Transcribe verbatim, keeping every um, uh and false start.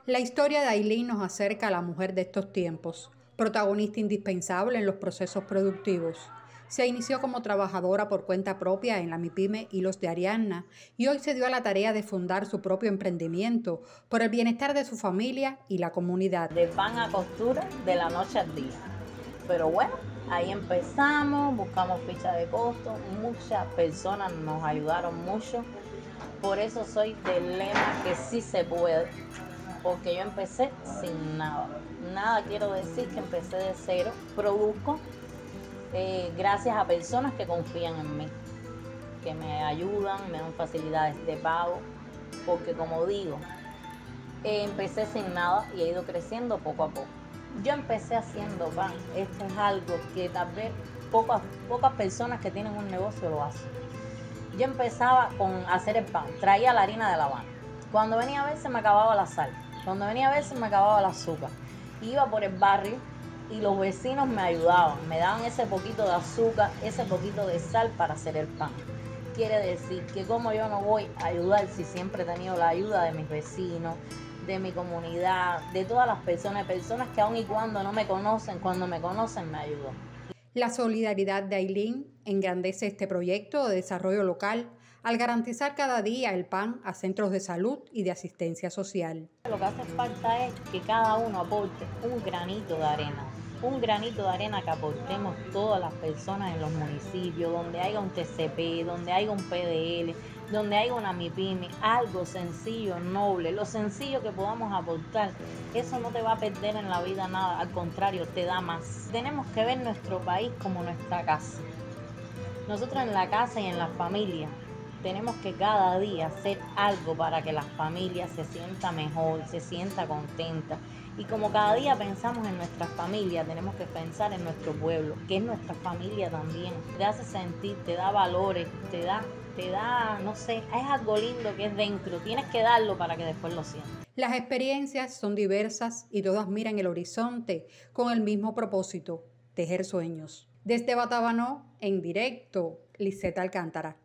La historia de Ailín nos acerca a la mujer de estos tiempos, protagonista indispensable en los procesos productivos. Se inició como trabajadora por cuenta propia en la MIPYME Hilos de Ariadna y hoy se dio a la tarea de fundar su propio emprendimiento por el bienestar de su familia y la comunidad. De pan a costura, de la noche al día. Pero bueno, ahí empezamos, buscamos ficha de costo, muchas personas nos ayudaron mucho. Por eso soy del lema que sí se puede, porque yo empecé sin nada. Nada quiero decir que empecé de cero. Produzco eh, gracias a personas que confían en mí, que me ayudan, me dan facilidades de pago, porque como digo, eh, empecé sin nada y he ido creciendo poco a poco. Yo empecé haciendo pan. Esto es algo que tal vez pocas, pocas personas que tienen un negocio lo hacen. Yo empezaba con hacer el pan, traía la harina de La Habana. Cuando venía a ver se me acababa la sal, cuando venía a ver se me acababa el azúcar. Iba por el barrio y los vecinos me ayudaban, me daban ese poquito de azúcar, ese poquito de sal para hacer el pan. Quiere decir que como yo no voy a ayudar si siempre he tenido la ayuda de mis vecinos, de mi comunidad, de todas las personas, personas que aun y cuando no me conocen, cuando me conocen me ayudan. La solidaridad de Ailín engrandece este proyecto de desarrollo local al garantizar cada día el pan a centros de salud y de asistencia social. Lo que hace falta es que cada uno aporte un granito de arena, un granito de arena que aportemos todas las personas en los municipios, donde haya un T C P, donde haya un P D L, donde haya una MIPYME, algo sencillo, noble, lo sencillo que podamos aportar. Eso no te va a perder en la vida nada, al contrario, te da más. Tenemos que ver nuestro país como nuestra casa. Nosotros en la casa y en la familia tenemos que cada día hacer algo para que la familia se sienta mejor, se sienta contenta. Y como cada día pensamos en nuestra familia, tenemos que pensar en nuestro pueblo, que es nuestra familia también. Te hace sentir, te da valores, te da, te da, no sé, es algo lindo que es dentro. Tienes que darlo para que después lo sientas. Las experiencias son diversas y todas miran el horizonte con el mismo propósito, tejer sueños. Desde Batabanó, en directo, Liseta Alcántara.